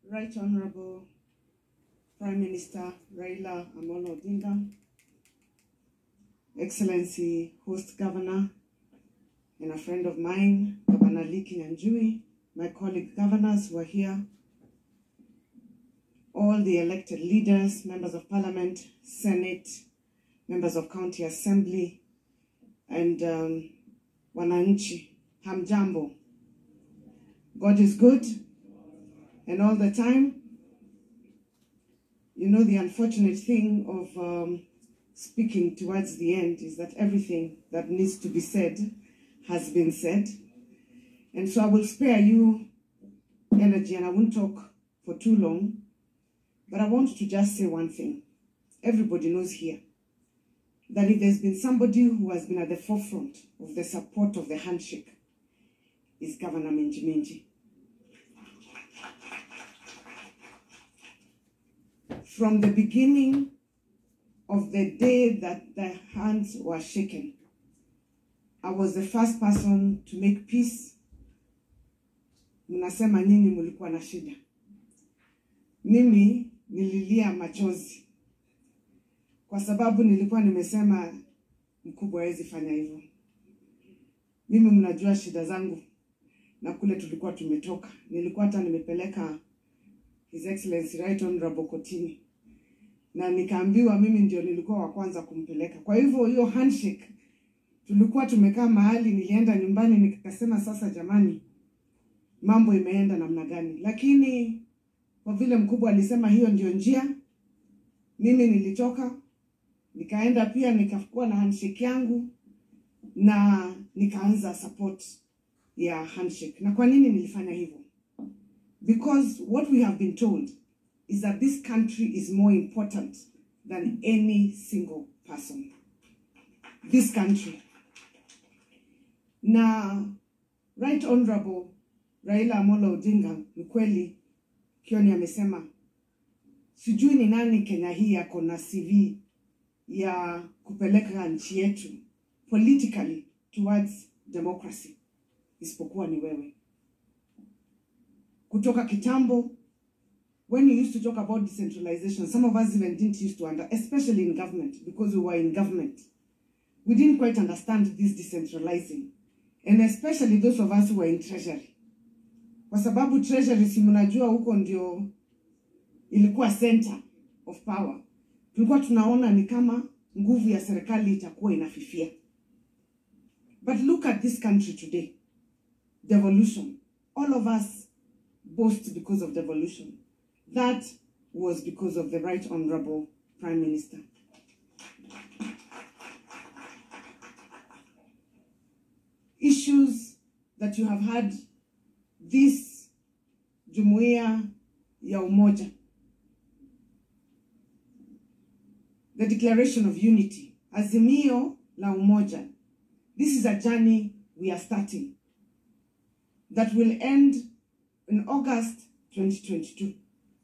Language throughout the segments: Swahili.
Right Honorable Prime Minister Raila Amolo Odinga, Excellency Host Governor and a friend of mine, Governor Liki Nyanjui, my colleague governors who are here, all the elected leaders, members of parliament, senate, members of county assembly, and wananchi, hamjambo. God is good, and all the time. You know, the unfortunate thing of speaking towards the end is that everything that needs to be said has been said. And so I will spare you energy and I won't talk for too long. But I want to just say one thing. Everybody knows here that if there's been somebody who has been at the forefront of the support of the handshake, is Governor Minji Minji. From the beginning of the day that the hands were shaken, I was the first person to make peace. Mnasema nini mulikuwa na shida? Mimi nililia machozi. Kwa sababu nilikuwa nimesema mkubwa hawezi fanya hivyo. Mimi mnajua shida zangu. Na kule tulikuwa tumetoka. Nilikuwa hata nimepeleka His Excellency Right Honorable kotini. Na nikaambiwa mimi ndio nilikuwa wa kwanza kumpeleka. Kwa hivyo hiyo handshake tulikuwa tumekaa mahali, nilienda nyumbani nikasema sasa jamani mambo imeenda namna gani. Lakini kwa vile mkubwa alisema hiyo ndio njia, mimi nilitoka nikaenda pia nikakuwa na handshake yangu na nikaanza support ya handshake. Na kwa nini nilifanya hivyo? Because what we have been told is that this country is more important than any single person. This country. Na Right Honorable Raila Amolo Odinga, ni kweli Kioni amesema, sijui ni nani Kenya hii yako na CV ya kupeleka nchi yetu politically towards democracy, isipokuwa ni wewe. Kutoka kitambo, when you used to talk about decentralization, some of us even didn't used to especially in government, because we were in government. We didn't quite understand this decentralizing. And especially those of us who were in treasury. Kwa sababu treasury si mnajua huko ndio ilikuwa center of power. Tulikuwa tunaona ni kama nguvu ya serikali itakuwa inafifia. But look at this country today. Devolution. All of us boast because of devolution. That was because of the Right Honorable Prime Minister. Issues that you have had this Jumuiya ya Umoja, the Declaration of Unity, Azimio la Umoja. This is a journey we are starting that will end in August 2022,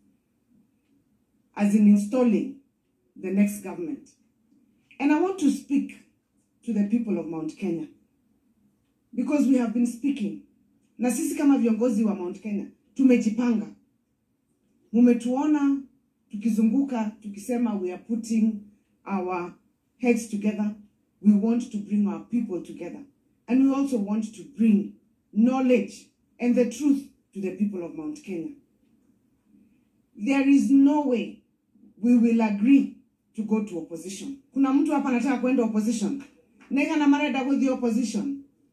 as in installing the next government. And I want to speak to the people of Mount Kenya, because we have been speaking. Na sisi kama viongozi wa Mount Kenya, tumejipanga. Mumetuona, tukizunguka, tukisema we are putting our heads together. We want to bring our people together. And we also want to bring knowledge and the truth to the people of Mount Kenya. There is no way we will agree to go to opposition. Kuna mtu hapa anataka kwenda opposition. Nega na marada with the opposition.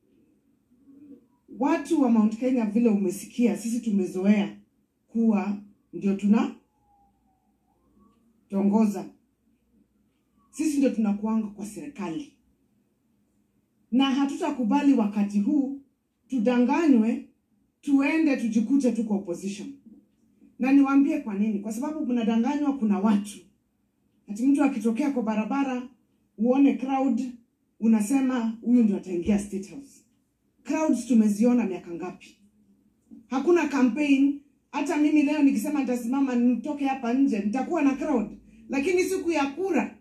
Watu wa Mount Kenya vile umesikia, sisi tumezoea kuwa ndio tongoza. Sisi ndio tunakuanga kwa serikali. Na hatutakubali wakati huu tudanganywe tuende tujikute tuko opposition. Na niwaambie kwa nini? Kwa sababu mnadanganywa, kuna watu. Ati mtu akitokea kwa barabara uone crowd unasema huyu ndio ataingia State House. Crowds tumeziona miaka ngapi? Hakuna campaign. Hata mimi leo nikisema nitasimama nitoke hapa nje nitakuwa na crowd, lakini siku ya kura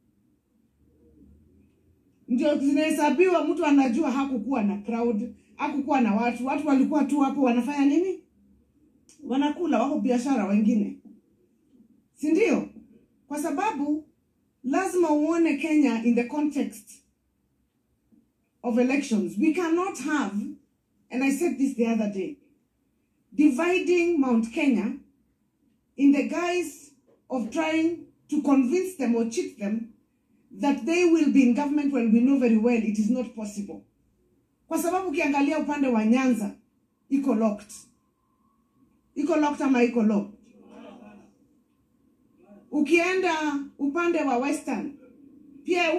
ndio zinahesabiwa, mtu anajua hakukuwa na crowd, hakukuwa na watu walikuwa tu hapo wanafanya nini? wanakula, wako biashara wengine, si ndio? Kwa sababu lazima uone Kenya in the context of elections. We cannot have, and I said this the other day, dividing Mount Kenya in the guise of trying to convince them or cheat them that they will be in government when we know very well it is not possible. Kwa sababu ukiangalia upande wa Nyanza, iko locked. Iko locked ama iko locked? Ukienda upande wa Western, pia